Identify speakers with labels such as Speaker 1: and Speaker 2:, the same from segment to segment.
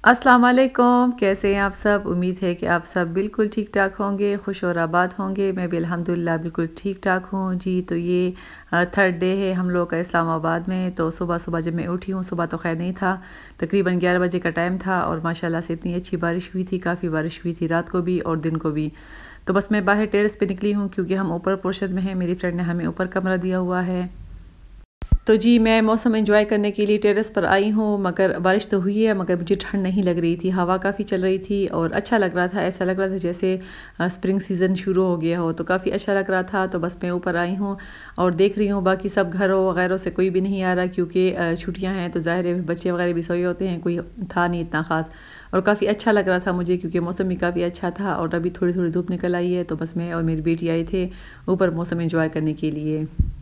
Speaker 1: अस्सलाम वालेकुम, कैसे हैं आप सब? उम्मीद है कि आप सब बिल्कुल ठीक-ठाक होंगे, खुश और आबाद होंगे। मैं भी अल्हम्दुलिल्लाह बिल्कुल ठीक-ठाक हूँ। जी, तो ये थर्ड डे है हम लोग का इस्लामाबाद में। तो सुबह-सुबह जब मैं उठी हूँ, सुबह तो ख़ैर नहीं था, तकरीबन 11 बजे का टाइम था और माशाल्लाह से इतनी अच्छी बारिश हुई थी, काफ़ी बारिश हुई थी रात को भी और दिन को भी। तो बस मैं बाहर टेरेस पे निकली हूँ क्योंकि हम ऊपर पोर्शन में हैं, मेरी फ्रेंड ने हमें ऊपर कमरा दिया हुआ है। तो जी, मैं मौसम एन्जॉय करने के लिए टेरेस पर आई हूँ, मगर बारिश तो हुई है, मगर मुझे ठंड नहीं लग रही थी। हवा काफ़ी चल रही थी और अच्छा लग रहा था, ऐसा लग रहा था जैसे स्प्रिंग सीज़न शुरू हो गया हो, तो काफ़ी अच्छा लग रहा था। तो बस मैं ऊपर आई हूँ और देख रही हूँ, बाकी सब घरों वगैरह से कोई भी नहीं आ रहा क्योंकि छुट्टियाँ हैं, तो ज़ाहिर है बच्चे वगैरह भी सोए होते हैं, कोई था नहीं इतना ख़ास। और काफ़ी अच्छा लग रहा था मुझे क्योंकि मौसम भी काफ़ी अच्छा था और अभी थोड़ी-थोड़ी धूप निकल आई है, तो बस मैं और मेरी बेटी आए थे ऊपर मौसम एन्जॉय करने के लिए।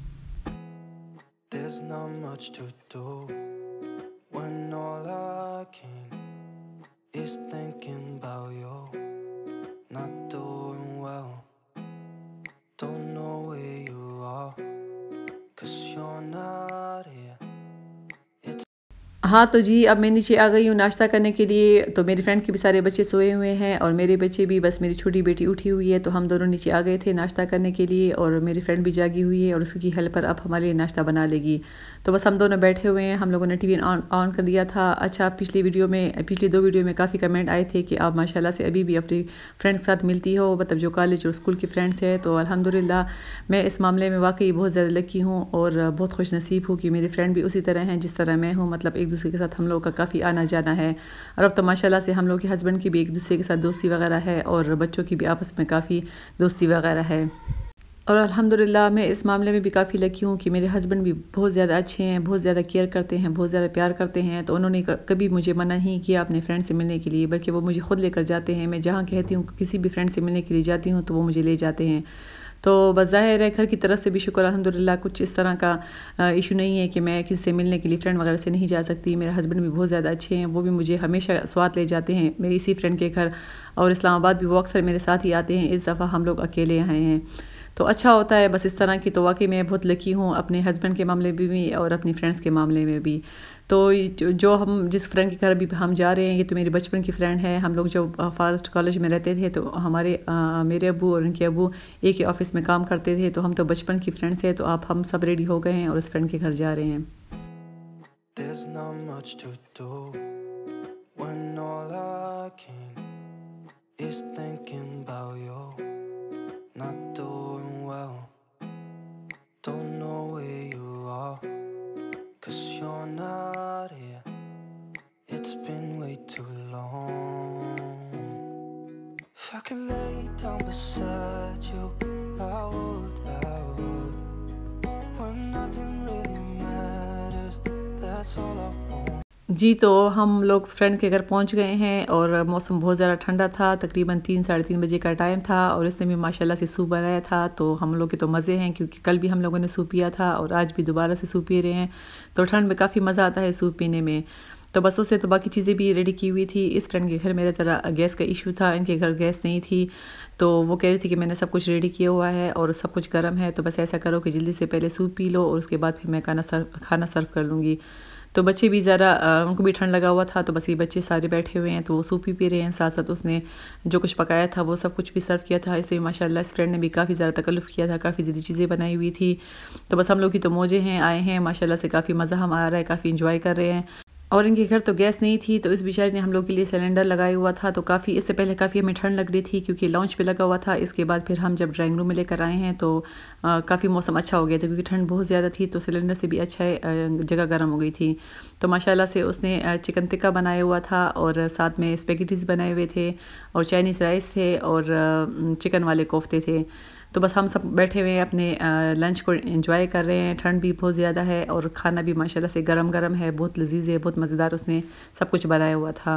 Speaker 2: There's not much to do when all I can is thinking about you. Not doing well, don't know where you are, 'cause you're not here. It's
Speaker 1: हाँ, तो जी, अब मैं नीचे आ गई हूँ नाश्ता करने के लिए, तो मेरी फ्रेंड के भी सारे बच्चे सोए हुए हैं और मेरे बच्चे भी, बस मेरी छोटी बेटी उठी हुई है, तो हम दोनों नीचे आ गए थे नाश्ता करने के लिए और मेरी फ्रेंड भी जागी हुई है और उसकी हेल्पर अब हमारे लिए नाश्ता बना लेगी। तो बस हम दोनों बैठे हुए हैं, हम लोगों ने टीवी ऑन ऑन कर दिया था। अच्छा, पिछली 2 वीडियो में काफ़ी कमेंट आए थे कि आप माशाल्लाह से अभी भी अपनी फ्रेंड्स के साथ मिलती हो, मतलब जो कॉलेज और स्कूल की फ्रेंड्स हैं, तो अल्हम्दुलिल्लाह मैं इस मामले में वाक़ई बहुत ज़्यादा लकी हूँ और बहुत खुशनसीब हूँ कि मेरी फ्रेंड भी उसी तरह हैं जिस तरह मैं हूँ, मतलब एक-दूसरे के साथ हम लोगों का काफ़ी आना-जाना है। और अब तो माशाल्लाह से हम लोग के हस्बैंड की भी एक-दूसरे के साथ दोस्ती वगैरह है और बच्चों की भी आपस में काफ़ी दोस्ती वगैरह है। और अल्हम्दुलिल्लाह मैं इस मामले में भी काफ़ी लकी हूँ कि मेरे हस्बैंड भी बहुत ज़्यादा अच्छे हैं, बहुत ज़्यादा केयर करते हैं, बहुत ज़्यादा प्यार करते हैं। तो उन्होंने कभी मुझे मना नहीं किया अपने फ्रेंड से मिलने के लिए, बल्कि वो मुझे खुद लेकर जाते हैं। मैं जहाँ कहती हूँ किसी भी फ्रेंड से मिलने के लिए जाती हूँ, तो वो मुझे ले जाते हैं। तो बस ज़ाहिर है घर की तरफ से भी शुक्र अल्हम्दुलिल्लाह कुछ इस तरह का इशू नहीं है कि मैं किसी से मिलने के लिए फ्रेंड वगैरह से नहीं जा सकती। मेरे हस्बैंड भी बहुत ज़्यादा अच्छे हैं, वो भी मुझे हमेशा साथ ले जाते हैं मेरी इसी फ्रेंड के घर और इस्लामाबाद भी वो अक्सर मेरे साथ ही आते हैं। इस दफ़ा हम लोग अकेले आए हैं। तो अच्छा होता है बस इस तरह की, तो वाक़ई मैं बहुत लकी हूँ अपने हस्बैंड के मामले में भी और अपनी फ्रेंड्स के मामले में भी। तो ये जो हम जिस फ्रेंड के घर अभी हम जा रहे हैं, ये तो मेरी बचपन की फ्रेंड है। हम लोग जब फर्स्ट कॉलेज में रहते थे, तो मेरे अब्बू और उनके अब्बू एक ही ऑफ़िस में काम करते थे, तो हम तो बचपन की फ्रेंड्स हैं। तो अब हम सब रेडी हो गए हैं और उस फ्रेंड के घर जा रहे हैं।
Speaker 2: there's not much to do when all I can is thinking about you. Not doing well, don't know where you are, 'cause you're not here. It's been way too long. If I could lay down beside you, I would. When nothing really matters, that's all I want.
Speaker 1: जी, तो हम लोग friend के घर पहुंच गए हैं और मौसम बहुत ज़्यादा ठंडा था, तकरीबन 3 साढ़े 3 बजे का टाइम था और इसने भी माशाल्लाह से सूप बनाया था। तो हम लोग के तो मज़े हैं क्योंकि कल भी हम लोगों ने सूप पिया था और आज भी दोबारा से सूप पी रहे हैं। तो ठंड में काफ़ी मज़ा आता है सूप पीने में। तो बस उससे तो बाकी चीज़ें भी रेडी की हुई थी। इस फ्रेंड के घर मेरा ज़रा गैस का इशू था, इनके घर गैस नहीं थी। तो वो कह रही थी कि मैंने सब कुछ रेडी किया हुआ है और सब कुछ गर्म है, तो बस ऐसा करो कि जल्दी से पहले सूप पी लो और उसके बाद फिर मैं खाना सर्व कर लूँगी। तो बच्चे भी ज़रा उनको भी ठंड लगा हुआ था, तो बस ये बच्चे सारे बैठे हुए हैं, तो वो सूप ही पी रहे हैं। साथ-साथ उसने जो कुछ पकाया था, वो सब कुछ भी सर्व किया था। इससे माशाल्लाह इस फ्रेंड ने भी काफ़ी ज़्यादा तकल्लुफ़ किया था, काफ़ी ज़्यादा चीज़ें बनाई हुई थी। तो बस हम लोग की तो मौजें हैं, आए हैं माशाल्लाह से, काफ़ी मज़ा हम आ रहा है, काफ़ी एन्जॉय कर रहे हैं। और इनके घर तो गैस नहीं थी, तो इस बेचारे ने हम लोग के लिए सिलेंडर लगाया हुआ था, तो काफ़ी इससे पहले काफ़ी हमें ठंड लग रही थी क्योंकि लॉन्च पे लगा हुआ था। इसके बाद फिर हम जब ड्राइंग रूम में लेकर आए हैं, तो काफ़ी मौसम अच्छा हो गया था क्योंकि ठंड बहुत ज़्यादा थी, तो सिलेंडर से भी अच्छा है, जगह गर्म हो गई थी। तो माशाल्लाह से उसने चिकन टिक्का बनाया हुआ था और साथ में स्पेगेटीज़ बनाए हुए थे और चाइनीज़ राइस थे और चिकन वाले कोफ्ते थे। तो बस हम सब बैठे हुए हैं अपने लंच को एंजॉय कर रहे हैं। ठंड भी बहुत ज़्यादा है और खाना भी माशाल्लाह से गरम-गरम है, बहुत लज़ीज़ है, बहुत मज़ेदार उसने सब कुछ बनाया हुआ था।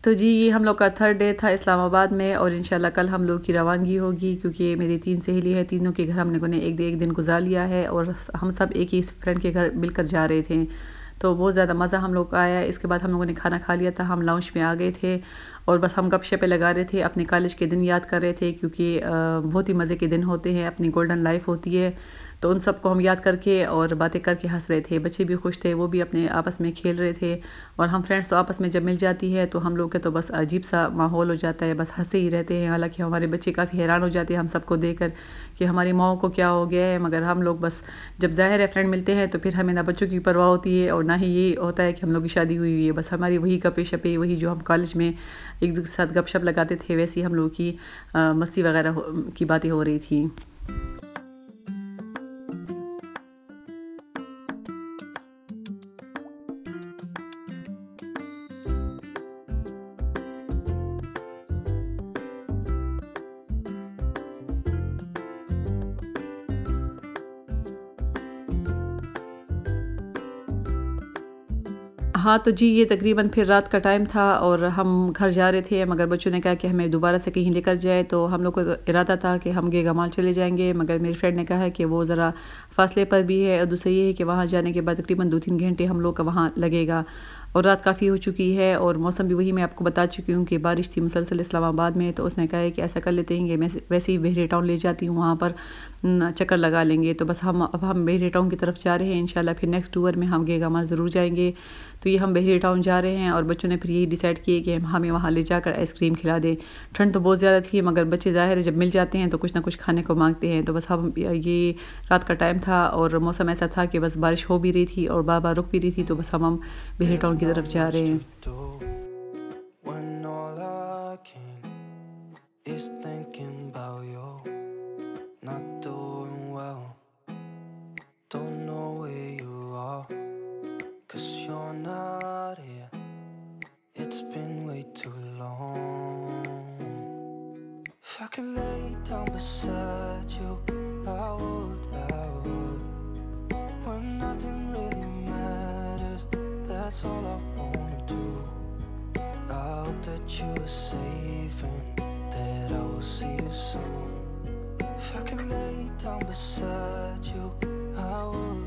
Speaker 1: तो जी ये हम लोग का थर्ड डे था इस्लामाबाद में और इंशाल्लाह कल हम लोग की रवानगी होगी क्योंकि मेरी 3 सहेली है, तीनों के घर हम लोगों ने एक दिन गुजार लिया है और हम सब एक ही फ्रेंड के घर मिलकर जा रहे थे। तो बहुत ज़्यादा मज़ा हम लोग का आया। इसके बाद हम लोगों ने खाना खा लिया था, हम लाउंज में आ गए थे और बस हम गपशपें लगा रहे थे, अपने कॉलेज के दिन याद कर रहे थे क्योंकि बहुत ही मज़े के दिन होते हैं, अपनी गोल्डन लाइफ होती है। तो उन सबको हम याद करके और बातें करके हंस रहे थे। बच्चे भी खुश थे, वो भी अपने आपस में खेल रहे थे और हम फ्रेंड्स तो आपस में जब मिल जाती है तो हम लोग के तो बस अजीब सा माहौल हो जाता है, बस हंसते ही रहते हैं। हालांकि हमारे बच्चे काफ़ी हैरान हो जाते हैं हम सबको देखकर कि हमारी माओ को क्या हो गया है, मगर हम लोग बस जब ज़ाहिर है फ्रेंड मिलते हैं तो फिर हमें ना बच्चों की परवाह होती है और ना ही ये होता है कि हम लोग की शादी हुई है। बस हमारी वही गप्पे शप्पे, वही जो हम कॉलेज में एक दूसरे के साथ गपशप लगाते थे, वैसी हम लोग की मस्ती वगैरह की बातें हो रही थी। हाँ, तो जी ये तकरीबन फिर रात का टाइम था और हम घर जा रहे थे, मगर बच्चों ने कहा कि हमें दोबारा से कहीं लेकर जाए, तो हम लोग को तो इरादा था कि हम गेगामाल चले जाएंगे, मगर मेरी फ्रेंड ने कहा है कि वो ज़रा फासले पर भी है और दूसरा ये है कि वहाँ जाने के बाद तकरीबन 2-3 घंटे हम लोग का वहाँ लगेगा और रात काफ़ी हो चुकी है और मौसम भी वही मैं आपको बता चुकी हूँ कि बारिश थी मुसलसल इस्लामाबाद में। तो उसने कहा है कि ऐसा कर लेते हैं कि मैं वैसे ही बहरे टाउन ले जाती हूँ, वहाँ पर चक्कर लगा लेंगे। तो बस अब हम बहरे टाउन की तरफ जा रहे हैं, इंशाल्लाह फिर नेक्स्ट टूर में हम गेगामाल ज़रूर जाएंगे। तो ये हम बहरे टाउन जा रहे हैं और बच्चों ने फिर यही डिसाइड किए कि हमें वहाँ ले जाकर आइसक्रीम खिला दें। ठंड तो बहुत ज़्यादा थी, मगर बच्चे ज़ाहिर है जब मिल जाते हैं तो कुछ ना कुछ खाने को मांगते हैं। तो बस हम ये रात का टाइम था और मौसम ऐसा था कि बस बारिश हो भी रही थी और बार बार रुक भी रही थी, तो बस हम बहरे टाउन की तरफ जा रहे हैं।
Speaker 2: If I could lay down beside you, I would. When nothing really matters, that's all I wanna do. I hope that you are safe and that I will see you soon. If I could lay down beside you, I would.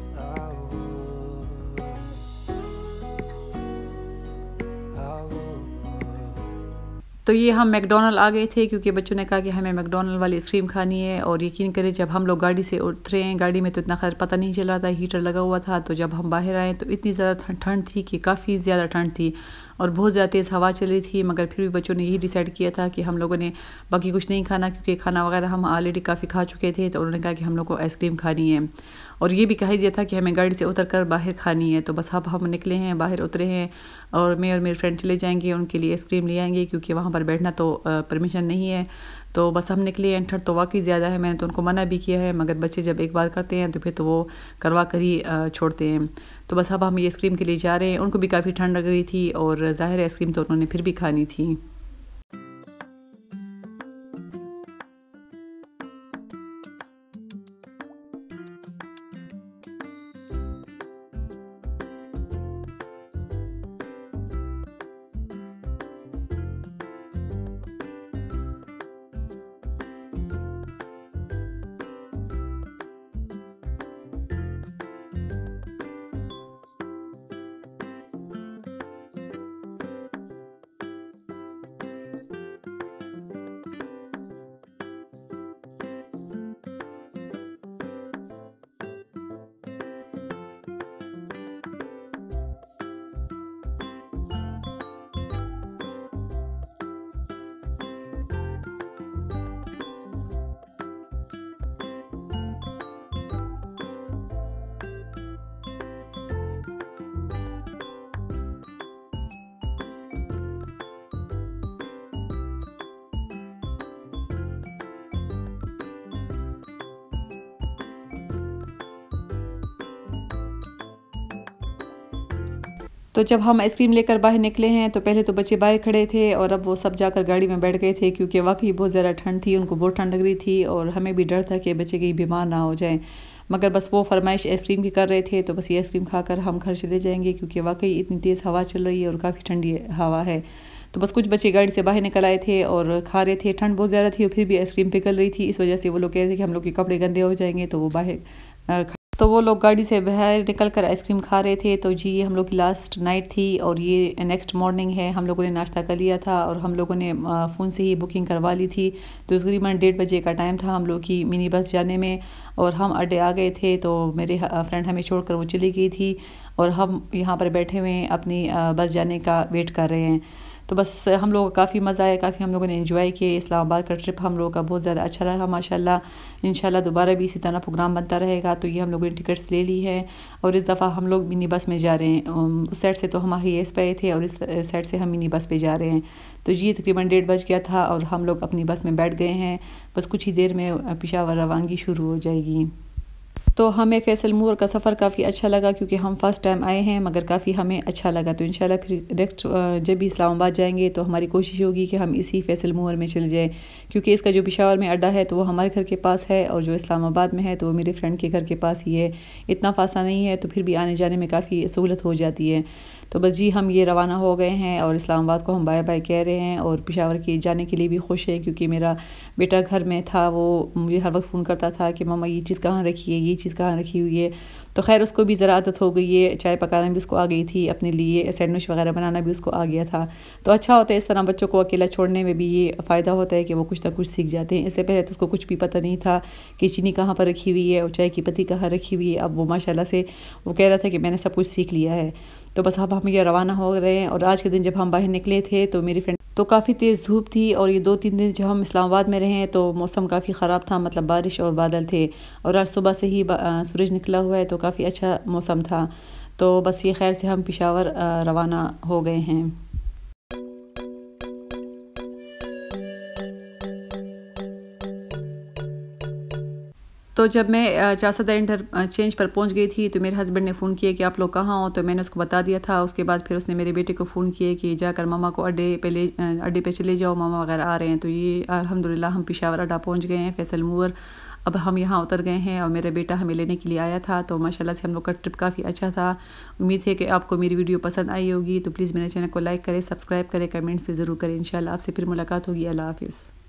Speaker 1: तो ये हम McDonald आ गए थे क्योंकि बच्चों ने कहा कि हमें मैकडॉनल्ड वाली आइसक्रीम खानी है। और यकीन करें जब हम लोग गाड़ी से उतरे हैं, गाड़ी में तो इतना खैर पता नहीं चल रहा था, हीटर लगा हुआ था। तो जब हम बाहर आए तो इतनी ज़्यादा ठंड थी कि काफ़ी ज़्यादा ठंड थी और बहुत ज़्यादा तेज़ हवा चल रही थी। मगर फिर भी बच्चों ने यही डिसाइड किया था कि हम लोगों ने बाकी कुछ नहीं खाना क्योंकि खाना वगैरह हम ऑलरेडी काफ़ी खा चुके थे। तो उन्होंने कहा कि हम लोग को आइसक्रीम खानी है और ये भी कहा दिया था कि हमें गाड़ी से उतर कर बाहर खानी है। तो बस अब हम निकले हैं, बाहर उतरे हैं और मैं और मेरे फ्रेंड चले जाएंगे, उनके लिए आइसक्रीम ले आएंगे क्योंकि वहाँ पर बैठना तो परमिशन नहीं है। तो बस हम निकले हैं। ठंड तो वाकई ज़्यादा है, मैंने तो उनको मना भी किया है, मगर बच्चे जब एक बार करते हैं तो फिर तो वो करवा कर ही छोड़ते हैं। तो बस अब हम ये आइसक्रीम के लिए जा रहे हैं। उनको भी काफ़ी ठंड लग रही थी और ज़ाहिर है आइसक्रीम तो उन्होंने फिर भी खानी थी। तो जब हम आइसक्रीम लेकर बाहर निकले हैं तो पहले तो बच्चे बाहर खड़े थे और अब वो सब जाकर गाड़ी में बैठ गए थे क्योंकि वाकई बहुत ज़्यादा ठंड थी, उनको बहुत ठंड लग रही थी और हमें भी डर था कि बच्चे कहीं बीमार ना हो जाएं। मगर बस वो फरमाइश आइसक्रीम की कर रहे थे, तो बस ये आइसक्रीम खाकर हम घर चले जाएंगे क्योंकि वाकई इतनी तेज़ हवा चल रही है और काफ़ी ठंडी हवा है। तो बस कुछ बच्चे गाड़ी से बाहर निकल आए थे और खा रहे थे। ठंड बहुत ज़्यादा थी और फिर भी आइसक्रीम पिघल रही थी, इस वजह से वो लोग कह रहे थे कि हम लोग के कपड़े गंदे हो जाएंगे, तो वो बाहर तो वो लोग गाड़ी से बाहर निकल कर आइसक्रीम खा रहे थे। तो जी ये हम लोग की लास्ट नाइट थी और ये नेक्स्ट मॉर्निंग है। हम लोगों ने नाश्ता कर लिया था और हम लोगों ने फ़ोन से ही बुकिंग करवा ली थी। तो तकरीबन 1:30 बजे का टाइम था हम लोग की मिनी बस जाने में और हम अड्डे आ गए थे। तो मेरे फ्रेंड हमें छोड़कर वो चली गई थी और हम यहाँ पर बैठे हुए हैं अपनी बस जाने का वेट कर रहे हैं। तो बस हम लोगों का काफ़ी मज़ा आया, काफ़ी हम लोगों ने एंजॉय किए। इस्लामाबाद का ट्रिप हम लोगों का बहुत ज़्यादा अच्छा रहा माशाल्लाह। इंशाल्लाह दोबारा भी इसी तरह प्रोग्राम बनता रहेगा। तो ये हम लोगों ने टिकट्स ले ली है और इस दफ़ा हम लोग मिनी बस में जा रहे हैं। उस साइड से तो हम हाईएस पे थे और इस साइड से हम मिनी बस पे जा रहे हैं। तो जी तकरीबन 1:30 बज गया था और हम लोग अपनी बस में बैठ गए हैं। बस कुछ ही देर में पेशावर रवानगी शुरू हो जाएगी। तो हमें फैसल मूर का सफ़र काफ़ी अच्छा लगा क्योंकि हम फ़र्स्ट टाइम आए हैं, मगर काफ़ी हमें अच्छा लगा। तो इंशाल्लाह फिर नेक्स्ट जब भी इस्लामाबाद जाएंगे तो हमारी कोशिश होगी कि हम इसी फैसल मूर में चले जाएं, क्योंकि इसका जो पेशावर में अड्डा है तो वो हमारे घर के पास है और जो इस्लामाबाद में है तो वो मेरे फ्रेंड के घर के पास ही है। इतना फासला नहीं है, तो फिर भी आने जाने में काफ़ी सहूलत हो जाती है। तो बस जी हम ये रवाना हो गए हैं और इस्लामाबाद को हम बाय बाय कह रहे हैं और पेशावर के जाने के लिए भी खुश हैं, क्योंकि मेरा बेटा घर में था, वो मुझे हर वक्त फ़ोन करता था कि मम्मा ये चीज़ कहाँ रखी है, ये चीज़ कहाँ रखी हुई है। तो खैर उसको भी ज़रा आदत हो गई है, चाय पकाना भी उसको आ गई थी, अपने लिए सैंडविच वगैरह बनाना भी उसको आ गया था। तो अच्छा होता है इस तरह बच्चों को अकेला छोड़ने में भी ये फ़ायदा होता है कि वो कुछ ना कुछ सीख जाते हैं। इससे पहले तो उसको कुछ भी पता नहीं था कि चीनी कहाँ पर रखी हुई है और चाय की पत्ती कहाँ रखी हुई है। अब वो माशाल्लाह से वो कह रहा था कि मैंने सब कुछ सीख लिया है। तो बस अब हम ये रवाना हो रहे हैं। और आज के दिन जब हम बाहर निकले थे तो मेरी फ्रेंड तो काफ़ी तेज़ धूप थी और ये 2-3 दिन जब हम इस्लामाबाद में रहे तो मौसम काफ़ी ख़राब था, मतलब बारिश और बादल थे। और आज सुबह से ही सूरज निकला हुआ है तो काफ़ी अच्छा मौसम था। तो बस ये खैर से हम पेशावर रवाना हो गए हैं। तो जब मैं चासदा इंटरचेंज पर पहुंच गई थी तो मेरे हस्बैंड ने फ़ोन किया कि आप लोग कहाँ हो, तो मैंने उसको बता दिया था। उसके बाद फिर उसने मेरे बेटे को फ़ोन किया कि जाकर मामा को अड्डे पे चले जाओ, मामा वगैरह आ रहे हैं। तो ये अल्हम्दुलिल्लाह हम पेशावर अड्डा पहुंच गए हैं, फैसल मूर। अब हम यहाँ उतर गए हैं और मेरा बेटा हमें लेने के लिए आया था। तो माशाल्लाह से हम लोग का ट्रिप काफ़ी अच्छा था। उम्मीद है कि आपको मेरी वीडियो पसंद आई होगी। तो प्लीज़ मेरे चैनल को लाइक करें, सब्सक्राइब करें, कमेंट्स भी ज़रूर करें। इंशाल्लाह आपसे फिर मुलाकात होगी। अल्लाह हाफ़िज़।